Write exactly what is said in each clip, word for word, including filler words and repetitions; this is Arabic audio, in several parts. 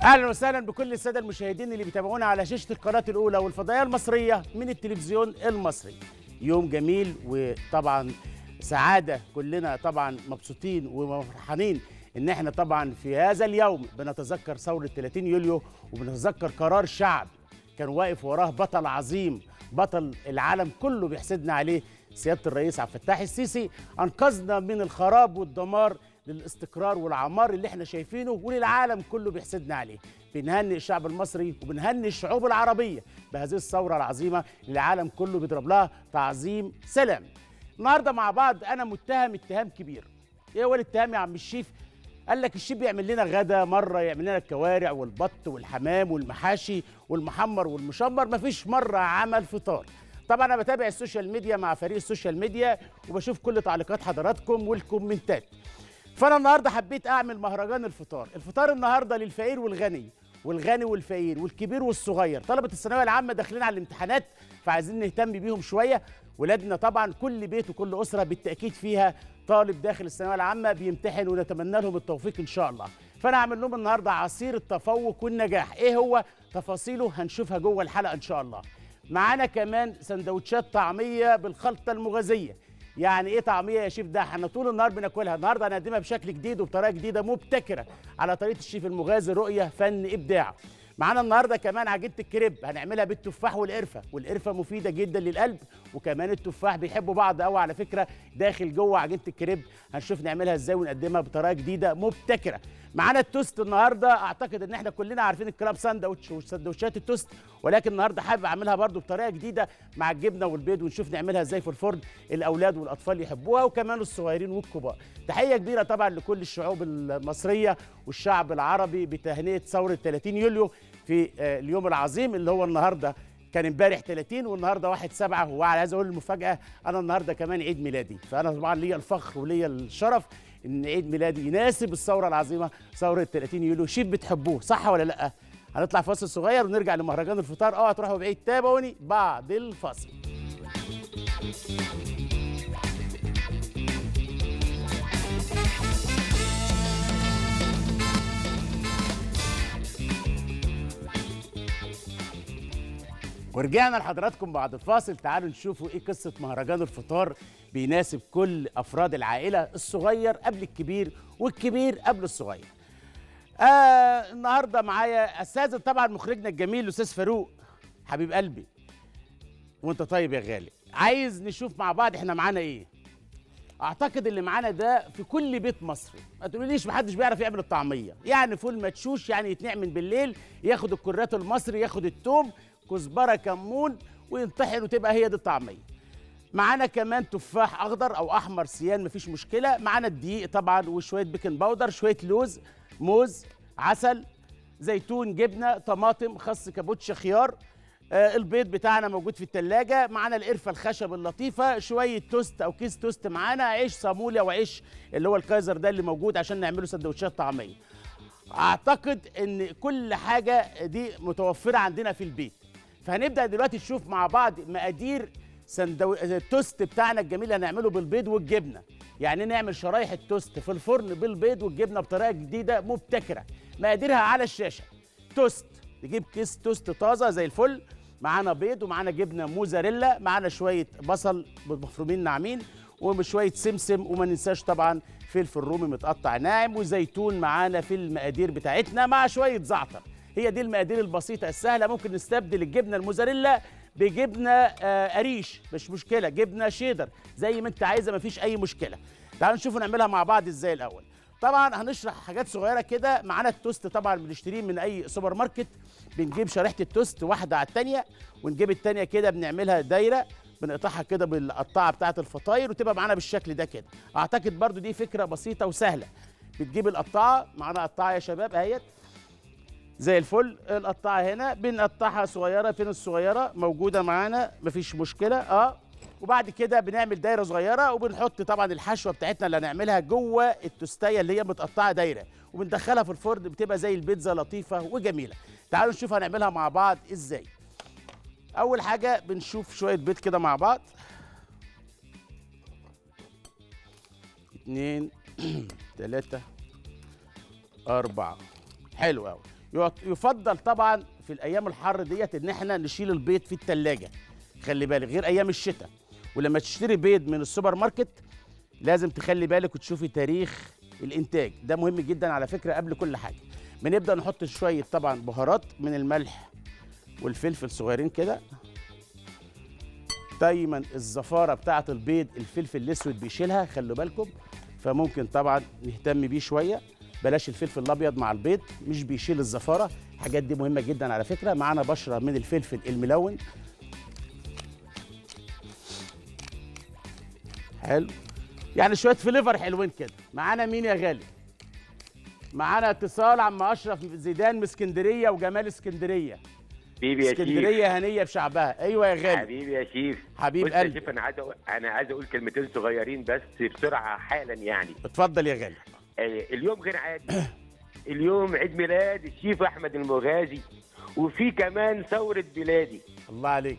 اهلا وسهلا بكل الساده المشاهدين اللي بيتابعونا على شاشه القناه الاولى والفضائيه المصريه من التلفزيون المصري. يوم جميل وطبعا سعاده، كلنا طبعا مبسوطين وفرحانين ان احنا طبعا في هذا اليوم بنتذكر ثوره ثلاثين يوليو وبنتذكر قرار شعب كان واقف وراه بطل عظيم، بطل العالم كله بيحسدنا عليه، سياده الرئيس عبد الفتاح السيسي. انقذنا من الخراب والدمار للاستقرار والعمار اللي احنا شايفينه وللعالم كله بيحسدنا عليه. بنهنئ الشعب المصري وبنهنئ الشعوب العربيه بهذه الثوره العظيمه اللي العالم كله بيضرب لها تعظيم سلام. النهارده مع بعض انا متهم اتهام كبير. ايه هو الاتهام يا عم الشيف؟ قال لك الشيف بيعمل لنا غدا، مره يعمل لنا الكوارع والبط والحمام والمحاشي والمحمر والمشمر، مفيش مره عمل فطار. طبعا انا بتابع السوشيال ميديا مع فريق السوشيال ميديا وبشوف كل تعليقات حضراتكم والكومنتات. فانا النهارده حبيت اعمل مهرجان الفطار. الفطار النهارده للفقير والغني والغني والفقير والكبير والصغير. طلبه الثانويه العامه داخلين على الامتحانات فعايزين نهتم بيهم شويه. ولادنا طبعا كل بيت وكل اسره بالتاكيد فيها طالب داخل الثانويه العامه بيمتحن ونتمنى لهم التوفيق ان شاء الله. فانا هعمل لهم النهارده عصير التفوق والنجاح. ايه هو تفاصيله هنشوفها جوه الحلقه ان شاء الله. معانا كمان سندوتشات طعميه بالخلطه المغازيه. يعني ايه طعميه يا شيف؟ ده احنا طول النهار بناكلها، النهارده هنقدمها بشكل جديد وبطريقه جديده مبتكره على طريقه الشيف المغازي، رؤيه فن ابداع. معانا النهارده كمان عجينه الكريب هنعملها بالتفاح والقرفه، والقرفه مفيده جدا للقلب وكمان التفاح بيحبوا بعض قوي على فكره. داخل جوه عجينه الكريب هنشوف نعملها ازاي ونقدمها بطريقه جديده مبتكره. معانا التوست النهارده، اعتقد ان احنا كلنا عارفين الكلاب ساندوتش وسندوتشات التوست، ولكن النهارده حابب اعملها برده بطريقه جديده مع الجبنه والبيض ونشوف نعملها ازاي في الفرن. الاولاد والاطفال يحبوها وكمان الصغيرين والكبار. تحيه كبيره طبعا لكل الشعوب المصريه والشعب العربي بتهنئه ثوره ثلاثين يوليو في اليوم العظيم اللي هو النهارده. كان امبارح ثلاثين والنهارده واحد سبعة. وعلى عايز اقول المفاجاه، انا النهارده كمان عيد ميلادي، فانا طبعا ليا الفخر وليا الشرف ان عيد ميلادي يناسب الثوره العظيمه ثوره ثلاثين يوليو. شيف بتحبوه صح ولا لا؟ هنطلع فاصل صغير ونرجع لمهرجان الفطار. اوعى تروحوا بعيد، تابعوني بعد الفاصل. ورجعنا لحضراتكم بعد الفاصل. تعالوا نشوفوا ايه قصه مهرجان الفطار بيناسب كل افراد العائله، الصغير قبل الكبير والكبير قبل الصغير. آه النهارده معايا استاذن طبعا مخرجنا الجميل الاستاذ فاروق حبيب قلبي، وانت طيب يا غالي. عايز نشوف مع بعض احنا معانا ايه. اعتقد اللي معانا ده في كل بيت مصري. ما تقوليش محدش بيعرف يعمل الطعميه، يعني فول مدشوش، يعني يتنقع من بالليل، ياخد الكرات المصري، ياخد التوم، كزبره، كمون، وينطحن وتبقى هي دي الطعميه. معانا كمان تفاح اخضر او احمر سيان مفيش مشكله. معانا الدقيق طبعا وشويه بيكنج باودر، شويه لوز، موز، عسل، زيتون، جبنه، طماطم، خس، كابوتشا، خيار. آه البيض بتاعنا موجود في التلاجة. معانا القرفه الخشب اللطيفه، شويه توست او كيس توست، معانا عيش صاموليا وعيش اللي هو الكايزر ده اللي موجود عشان نعمله سندوتشات طعميه. اعتقد ان كل حاجه دي متوفره عندنا في البيت. فهنبدا دلوقتي نشوف مع بعض مقادير سندو... التوست بتاعنا الجميل هنعمله بالبيض والجبنه. يعني نعمل شرايح التوست في الفرن بالبيض والجبنه بطريقه جديده مبتكره. مقاديرها على الشاشه. توست، نجيب كيس توست طازه زي الفل، معانا بيض ومعانا جبنه موزاريلا، معانا شويه بصل مفرومين ناعمين وشويه سمسم، وما ننساش طبعا فلفل رومي متقطع ناعم، وزيتون معانا في المقادير بتاعتنا مع شويه زعتر. هي دي المقادير البسيطه السهله. ممكن نستبدل الجبنه الموزاريلا بجبنه آه قريش، مش مشكله، جبنه شيدر، زي ما انت عايزه مفيش اي مشكله. تعالوا نشوف نعملها مع بعض ازاي. الاول طبعا هنشرح حاجات صغيره كده. معانا التوست طبعا بنشتريه من اي سوبر ماركت، بنجيب شريحه التوست واحده على الثانيه ونجيب الثانيه كده بنعملها دايره، بنقطعها كده بالقطاعه بتاعه الفطاير وتبقى معانا بالشكل ده كده. اعتقد برضو دي فكره بسيطه وسهله. بتجيب القطاعه، معانا قطاعه يا شباب اهيت زي الفل. القطاعه هنا بنقطعها صغيره، فين الصغيره؟ موجوده معانا مفيش مشكله. اه وبعد كده بنعمل دايره صغيره وبنحط طبعا الحشوه بتاعتنا اللي هنعملها جوه التوستايه اللي هي متقطعه دايره وبندخلها في الفرن، بتبقى زي البيتزا لطيفه وجميله. تعالوا نشوف هنعملها مع بعض ازاي. اول حاجه بنشوف شويه بيض كده مع بعض. اتنين تلاته اربعه. حلو قوي. يفضل طبعا في الايام الحر ديت ان احنا نشيل البيض في الثلاجه. خلي بالك غير ايام الشتاء. ولما تشتري بيض من السوبر ماركت لازم تخلي بالك وتشوفي تاريخ الانتاج، ده مهم جدا على فكره قبل كل حاجه. بنبدا نحط شويه طبعا بهارات من الملح والفلفل صغيرين كده. دايما الزفاره بتاعه البيض الفلفل الاسود بيشيلها، خلوا بالكم، فممكن طبعا نهتم بيه شويه. بلاش الفلفل الابيض مع البيض، مش بيشيل الزفاره. الحاجات دي مهمه جدا على فكره. معانا بشره من الفلفل الملون. حلو، يعني شويه فليفر حلوين كده. معانا مين يا غالي؟ معانا اتصال عم اشرف زيدان من اسكندريه وجمال اسكندريه. حبيبي يا شيف. اسكندريه هنيه بشعبها. ايوه يا غالي. حبيبي يا شيف. حبيب قلبي. قلبي. يا شيف انا عايز أقول... انا عايز اقول كلمتين صغيرين بس بسرعه حالا يعني. اتفضل يا غالي. آه اليوم غير عادي. اليوم عيد ميلاد الشيف احمد المغازي، وفي كمان ثوره بلادي. الله عليك.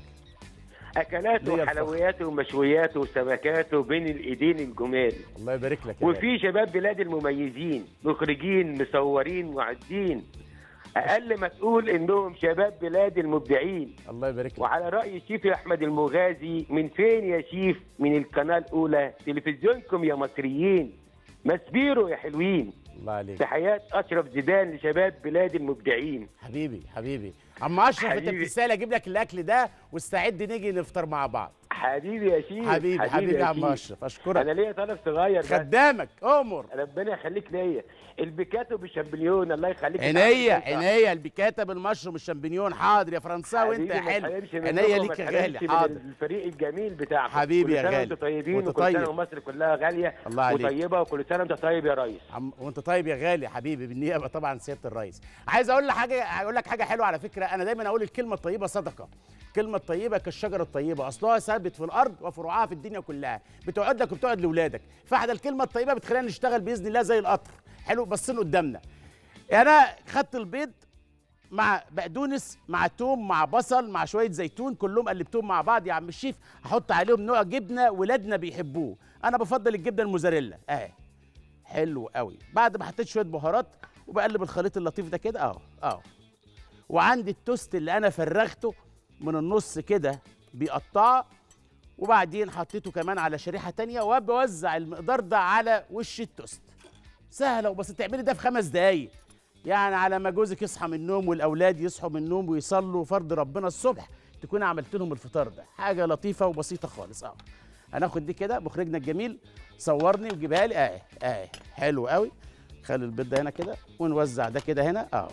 اكلاته وحلوياته ومشوياته وسمكاته بين الايدين الجمال. الله يبارك لك يا وفي شباب بلاد المميزين، مخرجين، مصورين، معدين، اقل ما تقول انهم شباب بلاد المبدعين. الله يبارك لك. وعلى راي الشيف احمد المغازي، من فين يا شيف؟ من القناه الاولى، تلفزيونكم يا مصريين، مسبيرو يا حلوين. الله عليك. تحيات اشرف زيدان لشباب بلاد المبدعين. حبيبي حبيبي عم اشرف، انت بتسال اجيب لك الاكل ده واستعد نيجي نفطر مع بعض. حبيبي يا شيف. حبيبي حبيبي, حبيبي يا عم اشرف، اشكرك. انا ليا طلب صغير بس. خدامك امر. ربنا يخليك ليا. البيكاتو بالشامبليون، الله يخليك. عينيا عينيا. البيكاتا بالمشروم الشامبينيون. حاضر يا فرنساوي وانت حلو. عينيا ليك يا غالي. حاضر. الفريق الجميل بتاعك. حبيبي يا غالي. وانتم طيبين، وكل سنه ومصر كلها غاليه وطيبه، وكل سنه وانت طيب يا ريس. عم... وانت طيب يا غالي حبيبي، بالنيابه طبعا سياده الريس. عايز اقول لك حاجه، هقول لك حاجه حلوه على فكره. انا دايما اقول الكلمه الطيبه صدقه. الكلمه الطيبه كالشجره الطيبه، اصلها ثابت في الارض وفروعها في الدنيا كلها، بتقعد لك وبتقعد لاولادك. فاحنا الكلمه الطيبه بتخلينا نشتغل باذن الله زي القطر. حلو، باصين قدامنا. انا خدت البيض مع بقدونس مع توم مع بصل مع شويه زيتون، كلهم قلبتهم مع بعض يا عم الشيف. احط عليهم نوع جبنه ولادنا بيحبوه، انا بفضل الجبنه الموزاريلا اهي. حلو قوي. بعد ما حطيت شويه بهارات وبقلب الخليط اللطيف ده كده اهو اهو. وعندي التوست اللي انا فرغته من النص كده بيقطعه، وبعدين حطيته كمان على شريحه تانية، وبوزع المقدار ده على وش التوست. سهله وبس. تعملي ده في خمس دقايق يعني، على ما جوزك يصحى من النوم والاولاد يصحوا من النوم ويصلوا فرض ربنا الصبح، تكون عملت لهم الفطار ده. حاجه لطيفه وبسيطه خالص. اه هناخد دي كده. مخرجنا الجميل صورني وجيبها لي اهي اهي. حلو قوي. خلي البيض ده هنا كده ونوزع ده كده هنا اه.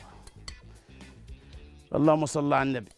اللهم صل على النبي.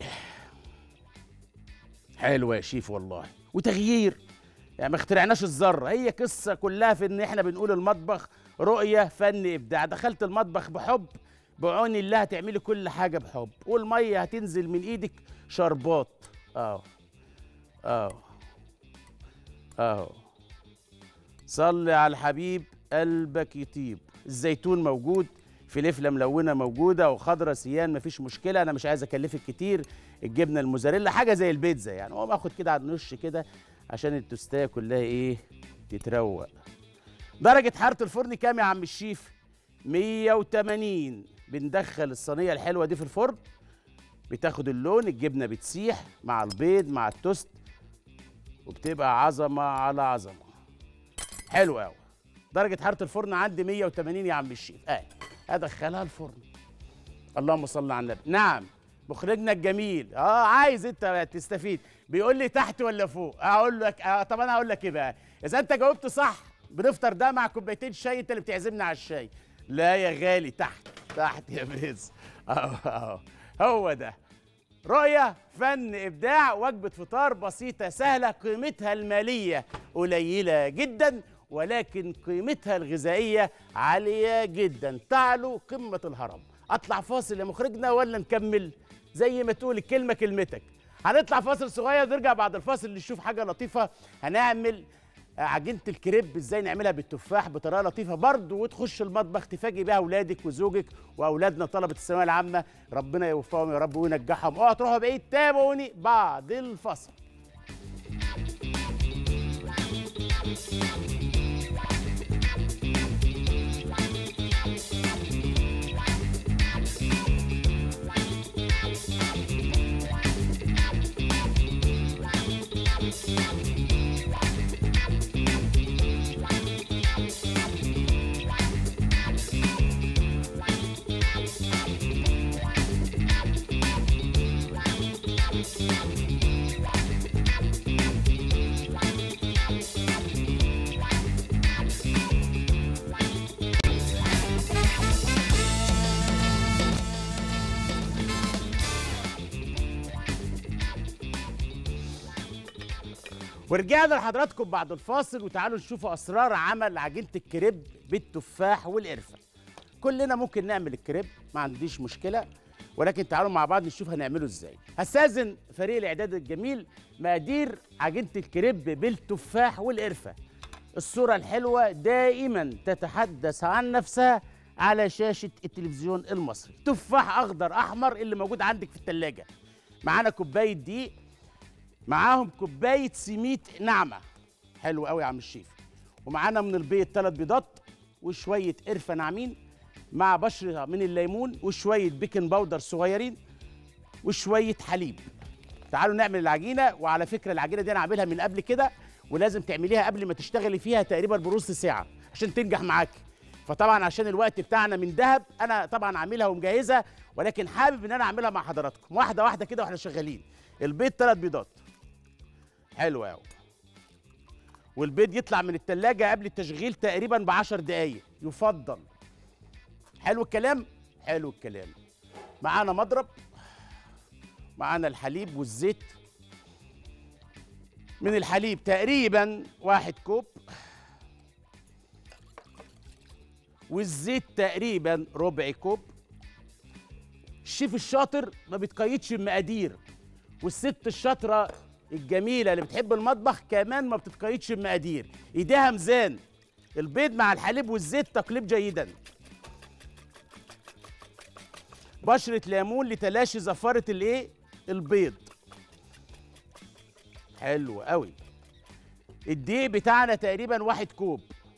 حلوه يا شيف والله، وتغيير يعني ما اخترعناش الذره. هي قصه كلها في ان احنا بنقول المطبخ رؤيه، فن، ابداع. دخلت المطبخ بحب، بعون الله هتعملي كل حاجه بحب، والميه هتنزل من ايدك شربات. اه اه اه. صلي على الحبيب قلبك يطيب. الزيتون موجود، فلفله ملونه موجوده، وخضره سيان مفيش مشكله. انا مش عايز اكلفك كتير. الجبنه الموزاريلا حاجه زي البيتزا يعني. اقوم اخد كده على النش كده عشان التوستايه كلها ايه تتروق. درجه حراره الفرن كام يا عم الشيف؟ مية وتمانين. بندخل الصينيه الحلوه دي في الفرن، بتاخد اللون، الجبنه بتسيح مع البيض مع التوست، وبتبقى عظمه على عظمه. حلو قوي. درجه حراره الفرن عندي مية وتمانين يا عم الشيف. اه ادخلها الفرن. اللهم صل على النبي. نعم مخرجنا الجميل. اه عايز انت تستفيد، بيقول لي تحت ولا فوق؟ اقول لك آه طب انا اقول لك ايه بقى؟ اذا انت جاوبت صح بنفطر ده مع كوبايتين شاي، انت اللي بتعزمنا على الشاي. لا يا غالي، تحت تحت يا برنس. اهو اهو هو ده. رؤية، فن، إبداع، وجبة فطار بسيطة سهلة، قيمتها المالية قليلة جدا، ولكن قيمتها الغذائية عالية جدا، تعلو قمة الهرم. أطلع فاصل يا مخرجنا ولا نكمل؟ زي ما تقول الكلمة كلمتك. هنطلع فاصل صغير، نرجع بعد الفاصل نشوف حاجة لطيفة. هنعمل عجينة الكريب ازاي نعملها بالتفاح بطريقة لطيفة برضه، وتخش المطبخ تفاجئ بيها اولادك وزوجك واولادنا طلبة الثانوية العامة. ربنا يوفقهم يا رب وينجحهم. اوعوا تروحوا بعيد، تابعوني بعد الفاصل. ورجعنا لحضراتكم بعد الفاصل، وتعالوا نشوفوا اسرار عمل عجينه الكريب بالتفاح والقرفه. كلنا ممكن نعمل الكريب، ما عنديش مشكله، ولكن تعالوا مع بعض نشوف هنعمله ازاي. هستاذن فريق الاعداد الجميل مقادير عجينه الكريب بالتفاح والقرفه. الصوره الحلوه دائما تتحدث عن نفسها على شاشه التلفزيون المصري. تفاح اخضر احمر اللي موجود عندك في الثلاجه. معانا كوبايه دقيق، معاهم كوبايه سميد ناعمه، حلو قوي يا عم الشيف. ومعانا من البيض ثلاث بيضات وشويه قرفه ناعمين، مع بشره من الليمون وشويه بيكنج باودر صغيرين وشويه حليب. تعالوا نعمل العجينه. وعلى فكره العجينه دي انا عاملها من قبل كده، ولازم تعمليها قبل ما تشتغلي فيها تقريبا بنص ساعه عشان تنجح معاكي. فطبعا عشان الوقت بتاعنا من ذهب انا طبعا عاملها ومجهزها، ولكن حابب ان انا اعملها مع حضراتكم واحده واحده كده واحنا شغالين. البيض ثلاث بيضات، حلو قوي. والبيض يطلع من التلاجة قبل التشغيل تقريبا ب عشر دقايق يفضل. حلو الكلام، حلو الكلام. معانا مضرب، معانا الحليب والزيت. من الحليب تقريبا واحد كوب، والزيت تقريبا ربع كوب. الشيف الشاطر ما بيتقيدش بمقادير، والست الشاطره الجميله اللي بتحب المطبخ كمان ما بتتقيدش بمقادير، ايديها ميزان. البيض مع الحليب والزيت تقليب جيدا. بشره ليمون لتلاشي زفاره الايه؟ البيض. حلو قوي. الدقيق بتاعنا تقريبا واحد كوب.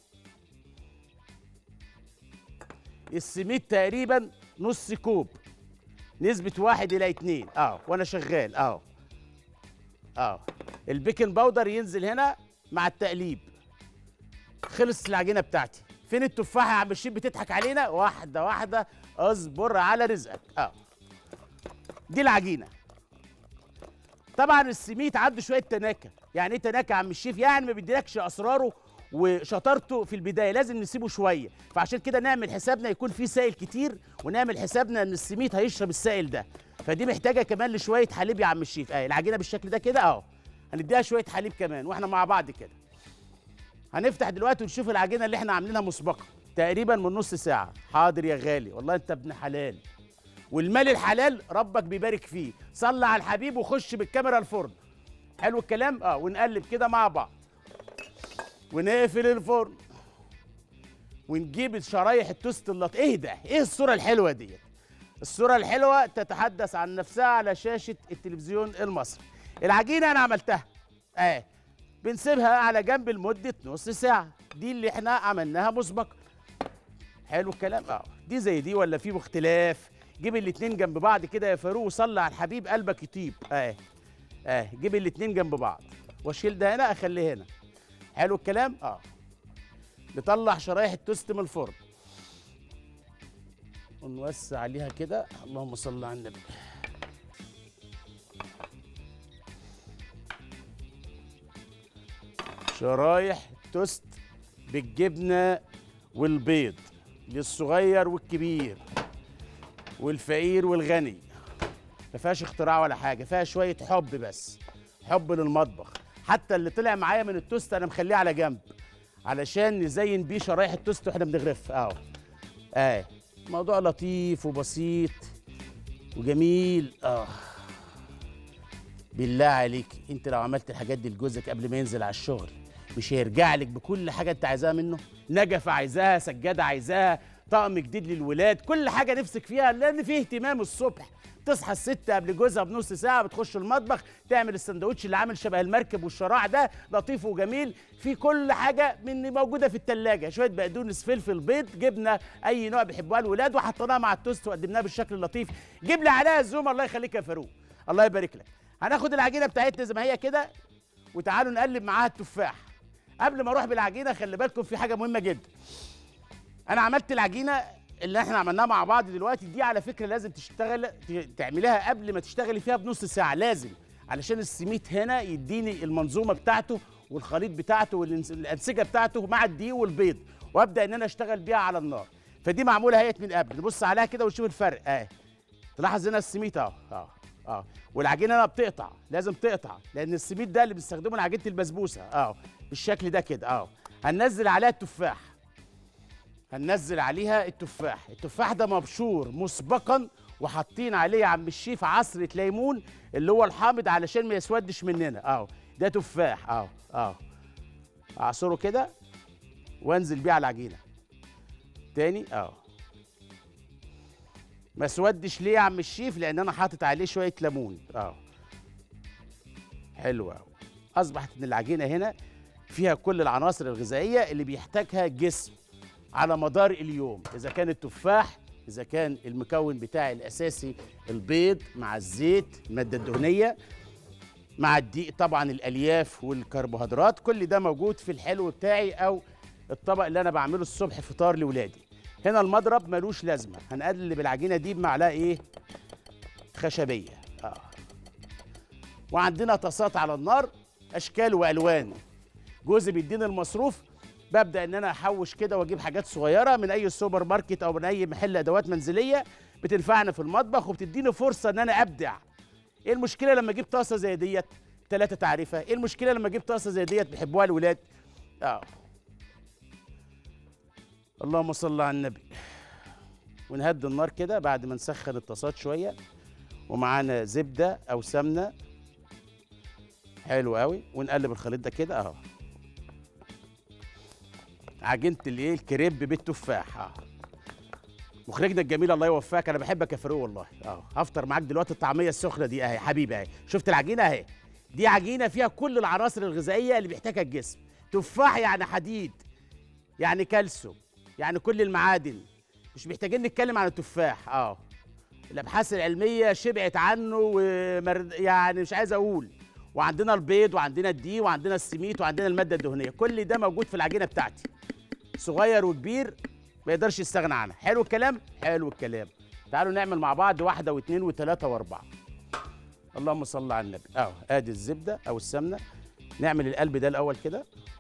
السميد تقريبا نص كوب، نسبة واحد إلى اتنين. اه وأنا شغال اه اه البيكنج باودر ينزل هنا مع التقليب. خلصت العجينة بتاعتي. فين التفاحة يا عم الشيف بتضحك علينا؟ واحدة واحدة، اصبر على رزقك. اه دي العجينة. طبعا السميد عنده شوية تناكة. يعني ايه تناكة يا عم الشيف؟ يعني ما بيديلكش أسراره وشطارته في البدايه، لازم نسيبه شويه. فعشان كده نعمل حسابنا يكون فيه سائل كتير، ونعمل حسابنا ان السميد هيشرب السائل ده. فدي محتاجه كمان لشويه حليب يا عم الشيف. اهي العجينه بالشكل ده كده اهو، هنديها شويه حليب كمان واحنا مع بعض كده. هنفتح دلوقتي ونشوف العجينه اللي احنا عاملينها مسبقا تقريبا من نص ساعه. حاضر يا غالي، والله انت ابن حلال، والمال الحلال ربك بيبارك فيه. صلي على الحبيب وخش بالكاميرا الفرن. حلو الكلام. اه ونقلب كده مع بعض، ونقفل الفرن، ونجيب شرايح التوست اللط. ايه ده؟ ايه الصوره الحلوه ديت؟ الصوره الحلوه تتحدث عن نفسها على شاشه التلفزيون المصري. العجينه انا عملتها اه بنسيبها على جنب لمده نص ساعه. دي اللي احنا عملناها مسبقا. حلو الكلام. اه دي زي دي ولا في اختلاف؟ جيب الاتنين جنب بعض كده يا فاروق وصلي على الحبيب قلبك يطيب. اه اه جيب الاتنين جنب بعض، واشيل ده هنا اخليه هنا. حلو الكلام. اه نطلع شرايح التوست من الفرن ونوسع عليها كده. اللهم صل على النبي. شرايح توست بالجبنه والبيض للصغير والكبير والفقير والغني. ما فيهاش اختراع ولا حاجه، فيها شويه حب بس، حب للمطبخ. حتى اللي طلع معايا من التوست انا مخليه على جنب علشان نزين بيه شرايح التوست واحنا بنغرف. اهو اه موضوع لطيف وبسيط وجميل. اه بالله عليك انت لو عملت الحاجات دي لجوزك قبل ما ينزل على الشغل مش هيرجع لك بكل حاجه انت عايزاها منه؟ نجفه عايزاها، سجاده عايزاها، طقم جديد للولاد، كل حاجه نفسك فيها، لان فيه اهتمام. الصبح تصحى الست قبل جوزها بنص ساعه، بتخش المطبخ تعمل السندوتش اللي عامل شبه المركب والشراع ده، لطيف وجميل، في كل حاجه من موجوده في الثلاجه. شويه بقدونس، فلفل، بيض، جبنه اي نوع بيحبوها الولاد، وحطيناها مع التوست وقدمناها بالشكل اللطيف. جيب لي عليها الزوم. الله يخليك يا فاروق، الله يبارك لك. هناخد العجينه بتاعتنا زي ما هي كده، وتعالوا نقلب معاها التفاح. قبل ما اروح بالعجينه خلي بالكم في حاجه مهمه جدا. انا عملت العجينه اللي احنا عملناها مع بعض دلوقتي دي، على فكره لازم تشتغل تعمليها قبل ما تشتغلي فيها بنص ساعه، لازم، علشان السميد هنا يديني المنظومه بتاعته والخليط بتاعته والانسجه بتاعته مع الدقيق والبيض، وابدا ان انا اشتغل بيها على النار. فدي معموله اهيت من قبل. نبص عليها كده ونشوف الفرق. اهي تلاحظ هنا السميد اهو اهو اه والعجينه هنا بتقطع، لازم تقطع لان السميد ده اللي بنستخدمه لعجينه البسبوسه. اه بالشكل ده كده. اه هننزل عليها التفاح، هننزل عليها التفاح. التفاح ده مبشور مسبقا وحاطين عليه يا عم الشيف عصره ليمون اللي هو الحامض علشان ما يسودش مننا. اه ده تفاح. اه اه اعصره كده وانزل بيه على العجينه تاني. اه ما سودش ليه يا عم الشيف؟ لان انا حاطط عليه شويه ليمون. اه حلو قوي. اصبحت ان العجينه هنا فيها كل العناصر الغذائيه اللي بيحتاجها الجسم على مدار اليوم، اذا كان التفاح، اذا كان المكون بتاعي الاساسي البيض مع الزيت الماده الدهنيه مع الدقيق طبعا الالياف والكربوهيدرات، كل ده موجود في الحلو بتاعي او الطبق اللي انا بعمله الصبح فطار لاولادي. هنا المضرب ملوش لازمه، هنقلب العجينه دي بمعلقه ايه؟ خشبيه. اه وعندنا طاسات على النار اشكال والوان. جوزي بيديني المصروف، ببدا ان انا احوش كده واجيب حاجات صغيره من اي سوبر ماركت او من اي محل ادوات منزليه بتنفعنا في المطبخ وبتديني فرصه ان انا ابدع. ايه المشكله لما اجيب طاسه زي ديت ثلاثه تعريفه؟ ايه المشكله لما اجيب طاسه زي ديت بيحبوها الولاد؟ اه اللهم صل على النبي. ونهدي النار كده بعد ما نسخن الطاسات شويه ومعانا زبده او سمنه. حلو قوي. ونقلب الخليط ده كده اهو. عجينه الايه؟ الكريب بالتفاح. اه مخرجنا الجميل الله يوفقك، انا بحبك يا فاروق والله. اه هفطر معاك دلوقتي الطعميه السخنه دي اهي حبيبي اهي. شفت العجينه اهي؟ دي عجينه فيها كل العناصر الغذائيه اللي بيحتاجها الجسم. تفاح يعني حديد، يعني كالسيوم، يعني كل المعادن. مش محتاجين نتكلم عن التفاح. اه الابحاث العلميه شبعت عنه ومر... يعني مش عايز اقول. وعندنا البيض وعندنا الدقيق وعندنا السميد وعندنا الماده الدهنيه، كل ده موجود في العجينه بتاعتي. صغير وكبير ما يقدرش يستغنى عنها. حلو الكلام؟ حلو الكلام. تعالوا نعمل مع بعض واحده واثنين وثلاثه واربعه. اللهم صل على النبي. اهو ادي الزبده او السمنه. نعمل القلب ده الاول كده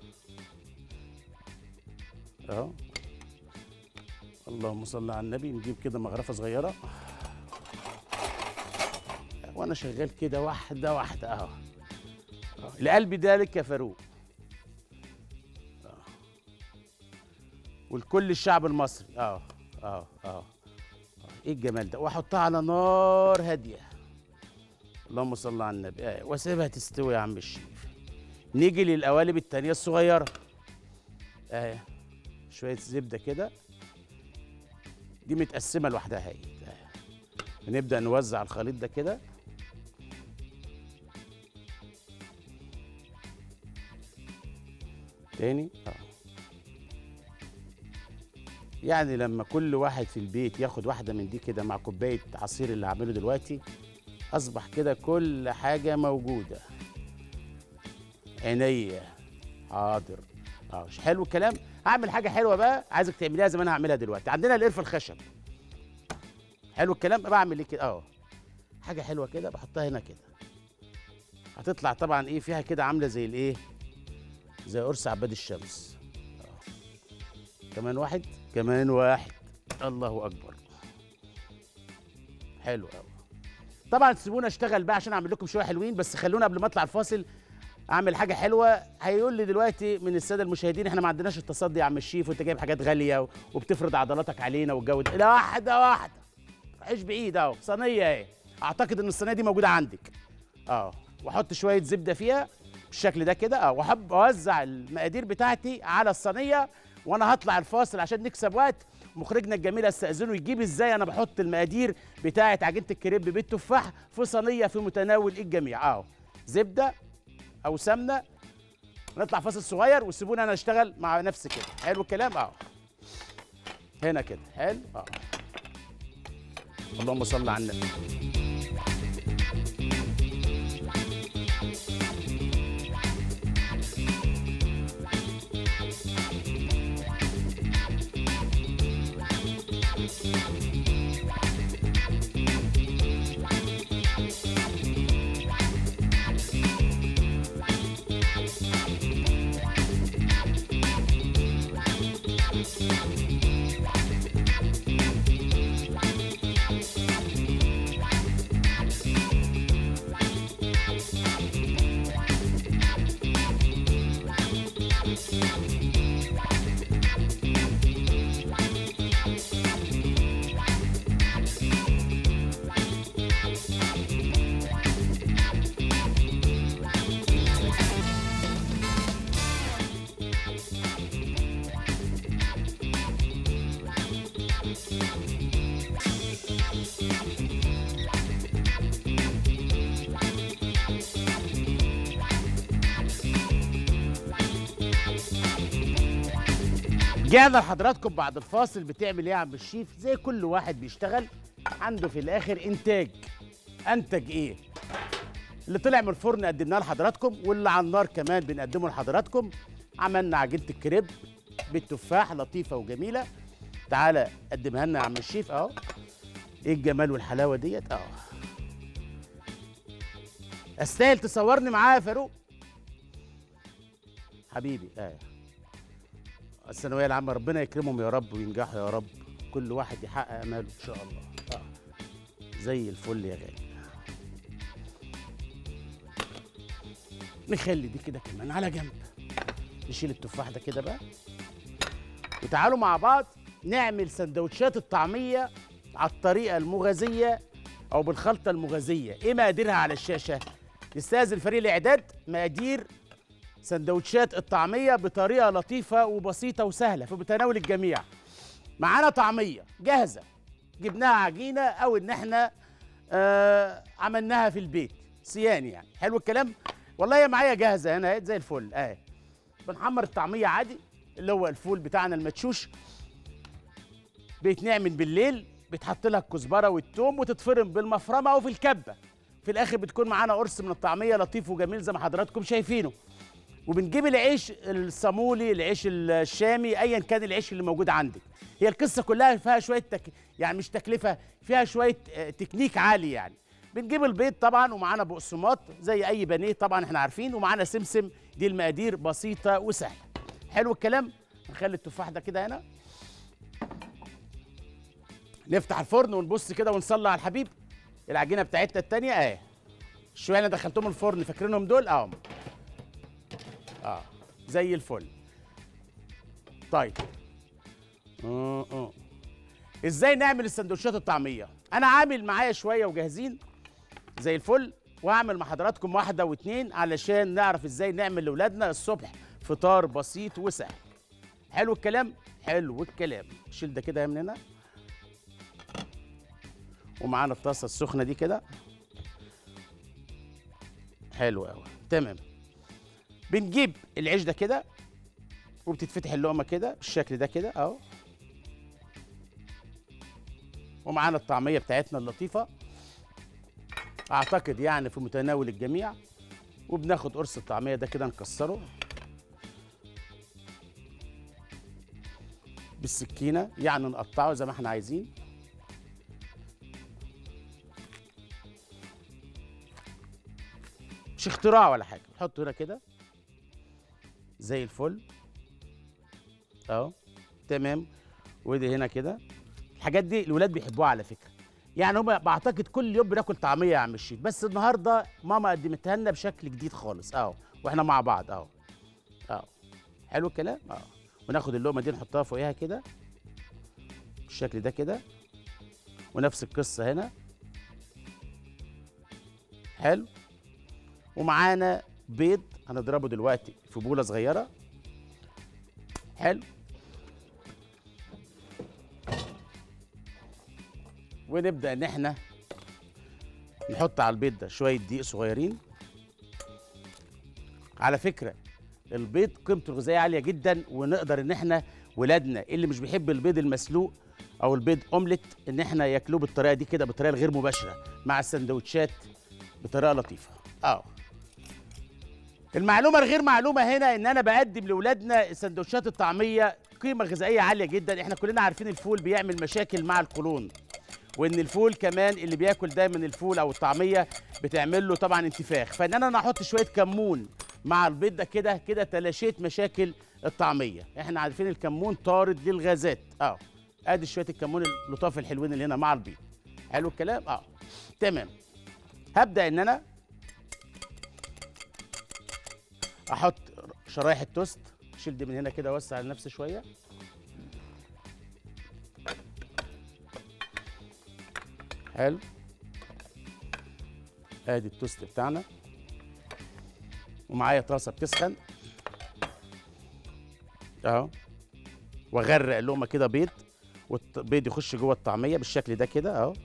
اهو. اللهم صل على النبي. نجيب كده مغرفه صغيره وانا شغال كده واحده واحده اهو. القلب ده لك يا فاروق ولكل الشعب المصري. اه اه اه ايه الجمال ده. واحطها على نار هاديه. اللهم صل على النبي. آه. واسيبها تستوي يا عم الشيف. نيجي للقوالب التانيه الصغيره اهي. شويه زبده كده، دي متقسمه لوحدها اهي. نبدا نوزع الخليط ده كده. تاني اه يعني لما كل واحد في البيت ياخد واحده من دي كده مع كوبايه عصير اللي هعمله دلوقتي، اصبح كده كل حاجه موجوده. عينيا حاضر. اه مش حلو الكلام؟ هعمل حاجه حلوه بقى عايزك تعمليها زي ما انا هعملها دلوقتي. عندنا القرفه الخشب. حلو الكلام؟ بعمل ايه كده؟ اه حاجه حلوه كده بحطها هنا كده. هتطلع طبعا ايه فيها كده عامله زي الايه؟ زي قرص عباد الشمس. آه. كمان واحد، كمان واحد. الله اكبر. حلو قوي. طبعا سيبونا اشتغل بقى عشان اعمل لكم شويه حلوين، بس خلونا قبل ما اطلع الفاصل اعمل حاجه حلوه. هيقول لي دلوقتي من الساده المشاهدين احنا ما عندناش التصدي يا عم الشيف وانت جايب حاجات غاليه وبتفرض عضلاتك علينا والجو ده. لا واحده واحده. عيش بعيد اهو. صينيه اهي. اعتقد ان الصينيه دي موجوده عندك. اه واحط شويه زبده فيها بالشكل ده كده اه واحب اوزع المقادير بتاعتي على الصينيه. وانا هطلع الفاصل عشان نكسب وقت. مخرجنا الجميل استاذنه يجيب ازاي انا بحط المقادير بتاعه عجينه الكريب بالتفاح في صينيه في متناول الجميع. اهو زبده او سمنه. نطلع فاصل صغير وسيبوني انا اشتغل مع نفسي كده. حلو الكلام؟ اهو هنا كده. حلو اه اللهم صل على النبي. رجعنا لحضراتكم بعد الفاصل. بتعمل ايه يا عم الشيف؟ زي كل واحد بيشتغل عنده في الاخر انتاج. انتج ايه؟ اللي طلع من الفرن قدمناه لحضراتكم، واللي على النار كمان بنقدمه لحضراتكم. عملنا عجينه الكريب بالتفاح لطيفه وجميله. تعالى قدمها لنا يا عم الشيف اهو. ايه الجمال والحلاوه ديت اهو. استاهل تصورني معايا يا فاروق حبيبي؟ اه الثانويه العامه ربنا يكرمهم يا رب وينجحوا يا رب. كل واحد يحقق اماله ان شاء الله. اه زي الفل يا غالي. نخلي دي كده كمان على جنب. نشيل التفاح ده كده بقى. وتعالوا مع بعض نعمل سندوتشات الطعميه على الطريقه المغازيه او بالخلطه المغازيه. ايه مقاديرها على الشاشه؟ نستاذن فريق الاعداد مقادير سندوتشات الطعميه بطريقه لطيفه وبسيطه وسهله في متناول الجميع. معانا طعميه جاهزه، جبناها عجينه او ان احنا آه عملناها في البيت صياني يعني. حلو الكلام. والله هي معايا جاهزه هنا زي الفل اهي. بنحمر الطعميه عادي اللي هو الفول بتاعنا المدشوش. بيتنعمل بالليل، بيتحط لها الكزبره والثوم وتتفرم بالمفرمه او في الكبه. في الاخر بتكون معانا قرص من الطعميه لطيف وجميل زي ما حضراتكم شايفينه. وبنجيب العيش الصامولي، العيش الشامي، ايا كان العيش اللي موجود عندك. هي القصه كلها فيها شويه تك... يعني مش تكلفه، فيها شويه تكنيك عالي يعني. بنجيب البيض طبعا، ومعانا بقسماط زي اي بانيه طبعا احنا عارفين، ومعانا سمسم. دي المقادير بسيطه وسهله. حلو الكلام. نخلي التفاح ده كده هنا. نفتح الفرن ونبص كده ونصلي على الحبيب. العجينه بتاعتنا التانيه اهي. شويه انا دخلتهم الفرن فاكرينهم دول اهم. اه زي الفل. طيب اه اه ازاي نعمل السندوتشات الطعميه؟ انا عامل معايا شويه وجاهزين زي الفل، واعمل مع حضراتكم واحده واتنين علشان نعرف ازاي نعمل لاولادنا الصبح فطار بسيط وسهل. حلو الكلام. حلو الكلام. شيل ده كده من هنا. ومعانا الطاسه السخنه دي كده. حلو قوي تمام. بنجيب العيش ده كده وبتتفتح اللقمه كده بالشكل ده كده اهو. ومعانا الطعميه بتاعتنا اللطيفه اعتقد يعني في متناول الجميع. وبناخد قرص الطعميه ده كده نكسره بالسكينه، يعني نقطعه زي ما احنا عايزين. مش اختراع ولا حاجه. نحطه هنا كده زي الفل اهو. تمام. ودي هنا كده. الحاجات دي الولاد بيحبوها على فكره. يعني هم بعتقد كل يوم بناكل طعميه يا عم الشيف، بس النهارده ماما قدمتها لنا بشكل جديد خالص اهو، واحنا مع بعض اهو اهو. حلو الكلام اهو. وناخد اللقمه دي نحطها فوقيها كده بالشكل ده كده. ونفس القصه هنا. حلو. ومعانا بيض هنضربه دلوقتي في بوله صغيره. حلو. ونبدا ان احنا نحط على البيض ده شويه دقيق صغيرين. على فكره البيض قيمته الغذائيه عاليه جدا، ونقدر ان احنا ولادنا اللي مش بيحب البيض المسلوق او البيض اومليت ان احنا ياكلوه بالطريقه دي كده، بالطريقه الغير مباشره مع السندوتشات بطريقه لطيفه اه. المعلومه الغير معلومه هنا ان انا بقدم لاولادنا سندوتشات الطعميه قيمه غذائيه عاليه جدا. احنا كلنا عارفين الفول بيعمل مشاكل مع القولون، وان الفول كمان اللي بياكل دايما الفول او الطعميه بتعمل له طبعا انتفاخ. فان انا احط شويه كمون مع البيض ده كده كده تلاشيت مشاكل الطعميه. احنا عارفين الكمون طارد للغازات اه. ادي شويه الكمون اللطاف الحلوين اللي هنا مع البيض. حلو الكلام اه. تمام. هبدا ان انا احط شرايح التوست. شيل دي من هنا كده وسع لنفسي شويه. حلو. ادي التوست بتاعنا. ومعايا طاسه بتسخن اهو. واغرق اللقمه كده بيض، والبيض يخش جوه الطعميه بالشكل ده كده اهو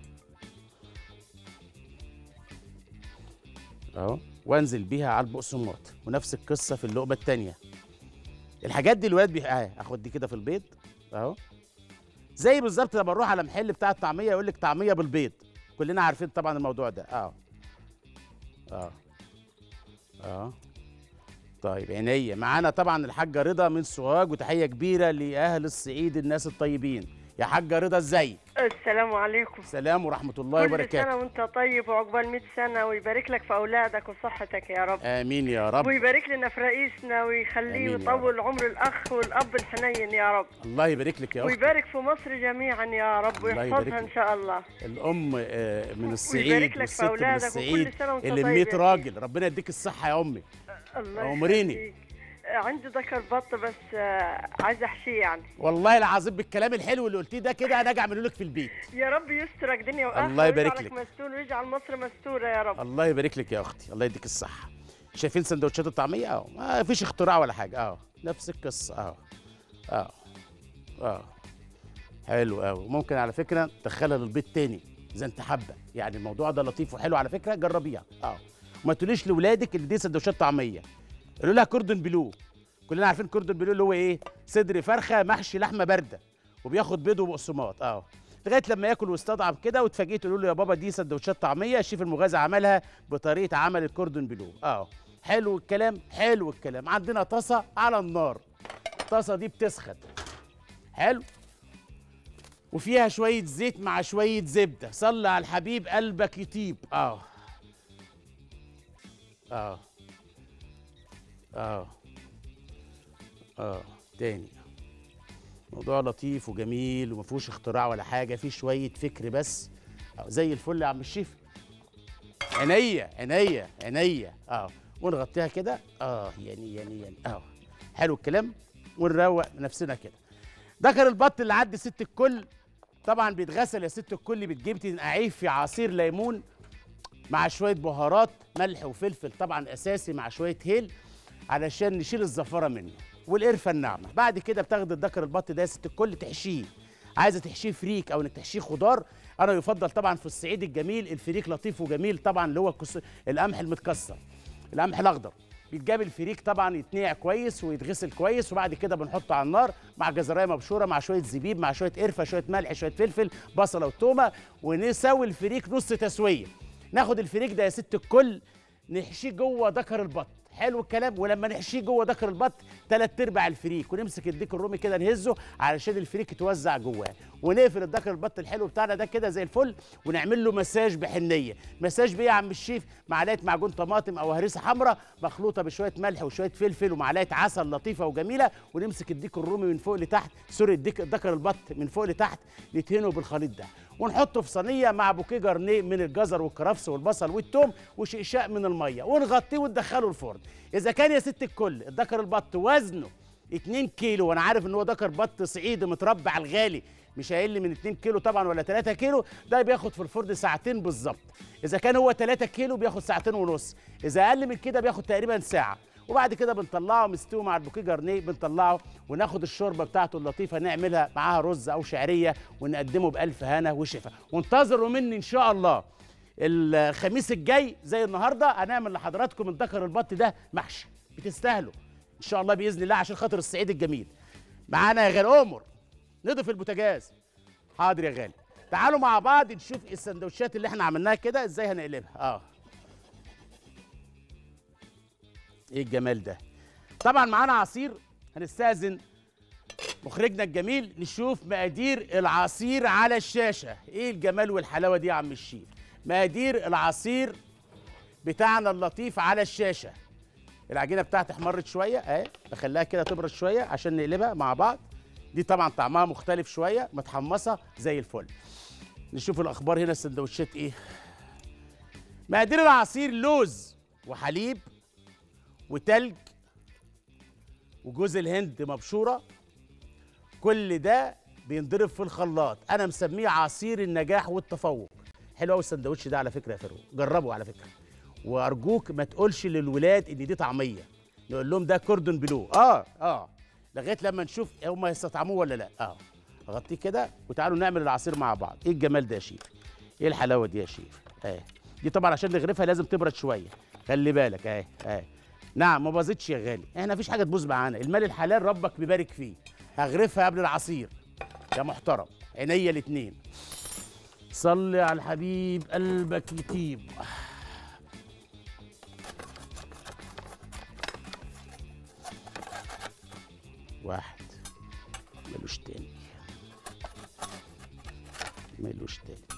اهو. وانزل بيها على البقسماط، ونفس القصه في اللقمه الثانيه الحاجات دي الولاد بي... اه اخد دي كده في البيض اهو. زي بالظبط لما نروح على محل بتاع الطعميه يقول لك طعميه بالبيض. كلنا عارفين طبعا الموضوع ده. اه اه اه طيب عينيا. معانا طبعا الحاجه رضا من سوهاج، وتحيه كبيره لاهل الصعيد الناس الطيبين. يا حاجه رضا ازيك؟ السلام عليكم. السلام ورحمه الله كل وبركاته. سنة وانت طيب وعقبال مئة سنة، ويبارك لك في أولادك وصحتك يا رب. امين يا رب. ويبارك لنا في رئيسنا ويخليه آمين يا ويطول عمر الأخ والأب الحنين يا رب. الله يبارك لك يا اختي. ويبارك في مصر جميعا يا رب، الله يبارك ويحفظها لك. إن شاء الله. الام آه، من الصعيد ويبارك لك في والست من أولادك، الصعيد وكل سنة وانت اللي طيب مية يا راجل. ربنا يديك الصحه يا امي. الله أمريني. يخليك. عندي ذكر بط بس آه، عايزة أحشيه يعني. والله العظيم بالكلام الحلو اللي قلتيه ده كده انا اجي اعمله لك في البيت. يا رب يسترك دنيا وآخرة. الله يبارك ويجعلك لك. مستور ويجعل مصر مستورة يا رب. الله يبارك لك يا اختي، الله يديك الصحه. شايفين سندوتشات الطعميه اهو، ما فيش اختراع ولا حاجه اهو، نفس القصه اهو اهو اه حلو قوي. ممكن على فكره تدخلها للبيت تاني اذا انت حابه، يعني الموضوع ده لطيف وحلو على فكره، جربيها اه. وما تقوليش لاولادك اللي دي سندوتشات طعميه، قولوا لها كوردون بلو. كلنا عارفين كوردون بلو اللي هو ايه؟ صدر فرخه محشي لحمه بارده وبياخد بيض وبقسماط اه، لغايه لما ياكل ويستطعم كده وتفاجئ تقول له يا بابا دي سندوتشات طعميه الشيف المغازي عملها بطريقه عمل الكوردون بلو اه. حلو الكلام، حلو الكلام. عندنا طاسه على النار، الطاسه دي بتسخن حلو، وفيها شويه زيت مع شويه زبده. صلي على الحبيب قلبك يطيب اه اه اه اه تاني. موضوع لطيف وجميل وما فيهوش اختراع ولا حاجه، فيه شويه فكر بس أو زي الفل يا عم الشيف. عينيا عينيا عينيا اه. ونغطيها كده اه يعني يعني يعني اه حلو الكلام. ونروق نفسنا كده. ذكر البط اللي عدى ست الكل طبعا بيتغسل يا ست الكل، بتجيب تنقعيه في عصير ليمون مع شويه بهارات ملح وفلفل طبعا اساسي مع شويه هيل علشان نشيل الزفاره منه والقرفه الناعمه. بعد كده بتاخد الذكر البط ده يا ست الكل تحشيه. عايزه تحشيه فريك او انك تحشيه خضار، انا يفضل طبعا في الصعيد الجميل الفريك لطيف وجميل طبعا اللي هو الكس... القمح المتكسر، القمح الاخضر. بيتجاب الفريك طبعا يتنقع كويس ويتغسل كويس، وبعد كده بنحطه على النار مع جزرايه مبشوره مع شويه زبيب مع شويه قرفه شويه ملح شويه فلفل بصله وتومه، ونسوي الفريك نص تسويه. ناخد الفريك ده يا ست الكل نحشيه جوه ذكر البط. حلو الكلام. ولما نحشيه جوه ذكر البط تلات ارباع الفريك، ونمسك الديك الرومي كده نهزه علشان الفريك يتوزع جواه، ونقفل الذكر البط الحلو بتاعنا ده كده زي الفل، ونعمل له مساج بحنيه. مساج بايه يا عم الشيف؟ معلقه معجون طماطم او هريسه حمراء مخلوطه بشويه ملح وشويه فلفل ومعلقه عسل لطيفه وجميله، ونمسك الديك الرومي من فوق لتحت، سوري الديك ذكر البط من فوق لتحت، ندهنه بالخليط ده ونحطه في صينيه مع بوكيه جرنيه من الجزر والكرفس والبصل والثوم وشقشاق من الميه، ونغطيه وندخله الفرن. اذا كان يا ست الكل الذكر البط وزنه اتنين كيلو، وانا عارف ان هو ذكر بط صعيدي متربى على الغالي مش هيقل من اتنين كيلو طبعا ولا تلاتة كيلو، ده بياخد في الفرن ساعتين بالظبط. اذا كان هو تلاتة كيلو بياخد ساعتين ونص، اذا اقل من كده بياخد تقريبا ساعه. وبعد كده بنطلعه مستوي مع البوكيه جرنيه، بنطلعه وناخد الشوربه بتاعته اللطيفه نعملها معاها رز او شعريه ونقدمه بالف هنا وشفا. وانتظروا مني ان شاء الله الخميس الجاي زي النهارده هنعمل لحضراتكم الذكر البط ده محشي، بتستاهلوا ان شاء الله باذن الله عشان خاطر الصعيد الجميل. معانا يا غالي امر نضيف البوتاجاز. حاضر يا غالي. تعالوا مع بعض نشوف السندوتشات اللي احنا عملناها كده ازاي هنقلبها اه. ايه الجمال ده؟ طبعا معانا عصير، هنستأذن مخرجنا الجميل نشوف مقادير العصير على الشاشة. ايه الجمال والحلاوة دي يا عم الشيف؟ مقادير العصير بتاعنا اللطيف على الشاشة. العجينة بتاعتي احمرت شوية اهي، بخليها كده تبرد شوية عشان نقلبها مع بعض. دي طبعا طعمها مختلف شوية، متحمصة زي الفل. نشوف الأخبار هنا السندوتشات ايه. مقادير العصير: لوز وحليب وتلج وجوز الهند مبشوره، كل ده بينضرب في الخلاط. انا مسميه عصير النجاح والتفوق. حلو قوي السندوتش ده على فكره يا فاروق، جربه على فكره. وارجوك ما تقولش للولاد ان دي طعميه، نقول لهم ده كوردون بلو اه اه لغايه لما نشوف هم هيستطعموه ولا لا اه. اغطيه كده وتعالوا نعمل العصير مع بعض. ايه الجمال ده يا شيف؟ ايه الحلاوه دي يا شيف؟ اهي دي طبعا عشان نغرفها لازم تبرد شويه، خلي بالك اهي اهي نعم ما باظتش يا غالي، احنا مفيش حاجه تبوظ معانا، المال الحلال ربك بيبارك فيه. هغرفها قبل العصير يا محترم، عينيا الاتنين. صلي على الحبيب قلبك يطيب. واحد ملوش تاني، ملوش تالت.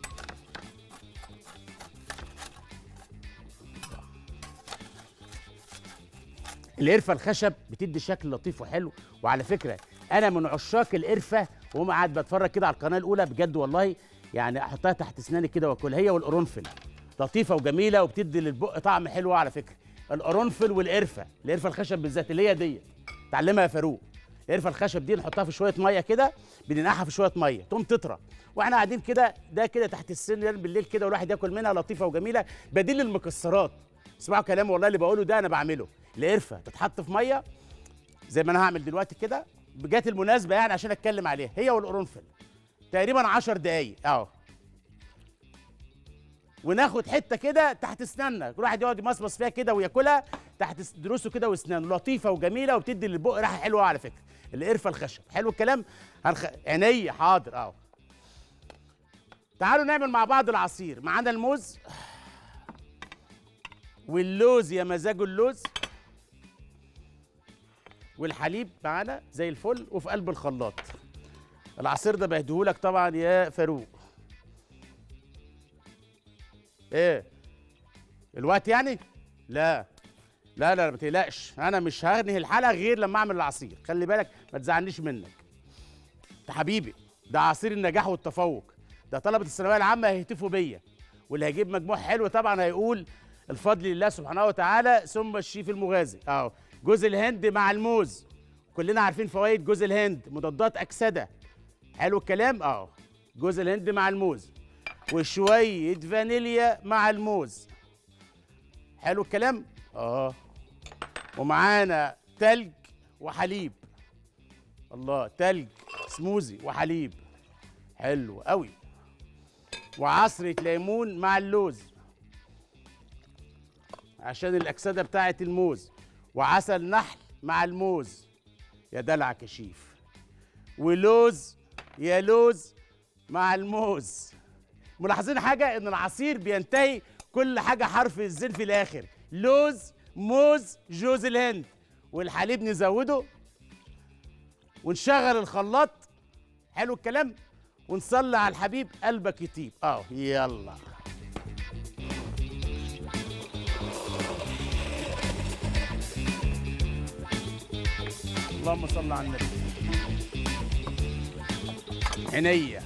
القرفه الخشب بتدي شكل لطيف وحلو، وعلى فكره انا من عشاق القرفه، وهم قاعد بتفرج كده على القناه الاولى بجد والله، يعني احطها تحت اسناني كده واكلها، هي والقرنفل لطيفه وجميله وبتدي للبق طعم حلو. على فكره القرنفل والقرفه، القرفه الخشب بالذات اللي هي دي اتعلمها يا فاروق. القرفه الخشب دي نحطها في شويه ميه كده، بننقعها في شويه ميه تقوم تطرى، واحنا قاعدين كده ده كده تحت السن بالليل كده، والواحد ياكل منها لطيفه وجميله، بديل للمكسرات. اسمعوا كلامي والله اللي بقوله ده انا بعمله. القرفه تتحط في ميه زي ما انا هعمل دلوقتي كده، بجات المناسبه يعني عشان اتكلم عليها، هي والقرنفل تقريبا عشر دقايق اهو، وناخد حته كده تحت اسناننا، كل واحد يقعد يمصمص فيها كده وياكلها تحت دروسه كده واسنانه، لطيفه وجميله وبتدي للبق ريحه حلوه. على فكره القرفه الخشب حلو الكلام. هنخ... عينيا حاضر اهو. تعالوا نعمل مع بعض العصير. معانا الموز واللوز يا مزاجه اللوز، والحليب معانا زي الفل وفي قلب الخلاط. العصير ده بهديهولك طبعا يا فاروق. ايه الوقت يعني؟ لا لا لا ما تقلقش، انا مش هنهي الحلقه غير لما اعمل العصير، خلي بالك ما تزعلنيش منك. انت حبيبي، ده عصير النجاح والتفوق، ده طلبه الثانويه العامه هيهتفوا بيا، واللي هيجيب مجموع حلو طبعا هيقول الفضل لله سبحانه وتعالى ثم الشيف المغازي. اهو جوز الهند مع الموز، كلنا عارفين فوائد جوز الهند، مضادات اكسده. حلو الكلام. اهو جوز الهند مع الموز وشويه فانيليا مع الموز. حلو الكلام. اه ومعانا تلج وحليب. الله، تلج سموزي وحليب حلو قوي، وعصرة ليمون مع اللوز عشان الأكسدة بتاعة الموز، وعسل نحل مع الموز يا دلعك يا شيف، ولوز يا لوز مع الموز. ملاحظين حاجة إن العصير بينتهي كل حاجة حرف الزين في الآخر، لوز موز جوز الهند، والحليب نزوده ونشغل الخلاط. حلو الكلام. ونصلي على الحبيب قلبك يطيب. اه يلا اللهم صل على النبي. عينيا.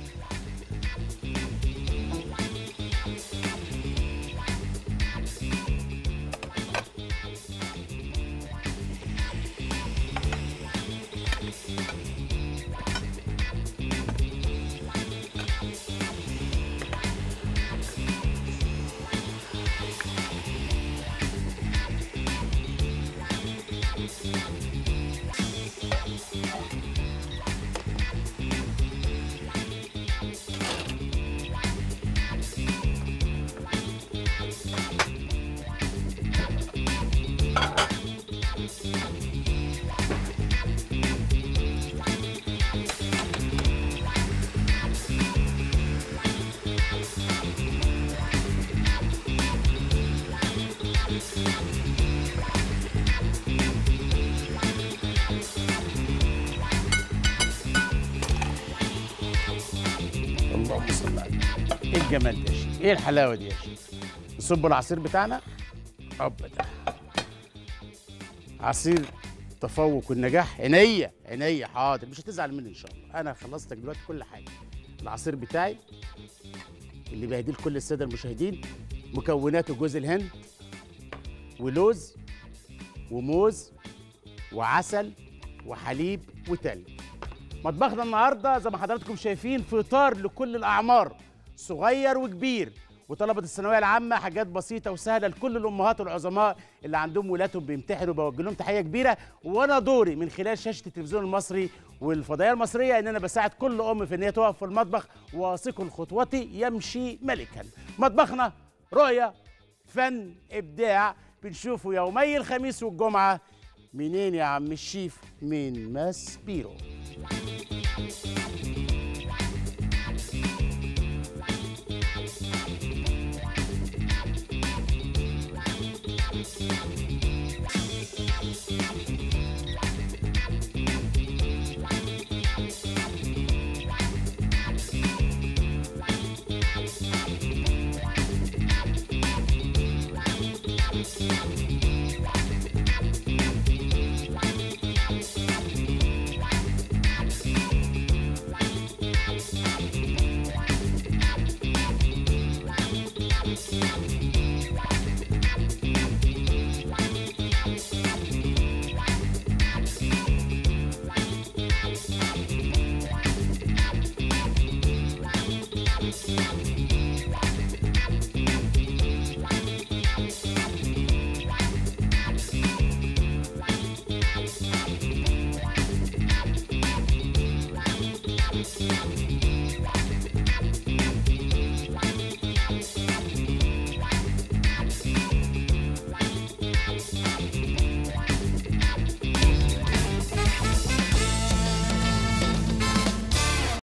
اللهم صل على النبي. ايه الجمال ده يا شيخ؟ ايه الحلاوه دي يا شيخ؟ نصب العصير بتاعنا. هوب ده عصير التفوق والنجاح. عينيا عينيا حاضر، مش هتزعل مني ان شاء الله، انا خلصت لك دلوقتي كل حاجه. العصير بتاعي اللي بهديه لكل الساده المشاهدين، مكوناته جوز الهند ولوز وموز وعسل وحليب وتلج. مطبخنا النهارده زي ما حضراتكم شايفين فطار لكل الاعمار، صغير وكبير، وطلبه الثانويه العامه، حاجات بسيطه وسهله لكل الامهات العظماء اللي عندهم ولادهم بيمتحنوا، بوجه لهم تحيه كبيره. وانا دوري من خلال شاشه التلفزيون المصري والفضائيه المصريه ان انا بساعد كل ام في ان هي تقف في المطبخ، واثق خطوتي يمشي ملكا. مطبخنا رؤيه، فن، ابداع، بنشوفه يومي الخميس والجمعة. منين يا عم الشيف؟ من ماسبيرو.